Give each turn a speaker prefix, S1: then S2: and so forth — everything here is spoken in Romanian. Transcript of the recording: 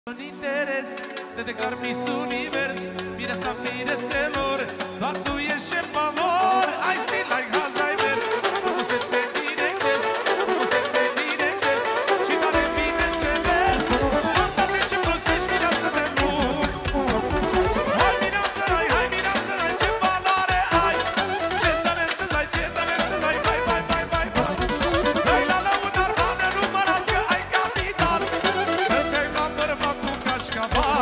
S1: Un interes, te declar Miss Univers. Mira să mireselor, doar tu ești șefa lor. I still like Alzheimer's. Frumusețe directez, frumusețe directez. Și doare bineînțeles. Fantazie ce prosești, mireasă de mult. Hai mireasă ai, hai mireasă ai, ce valoare ai. Ce talent îți ai, ce talent îți ai. Vai, vai, vai, vai, vai. Hai la lăutar, doamne, numărați că ai capital. Îți ai luat bărbat cu cașcaval.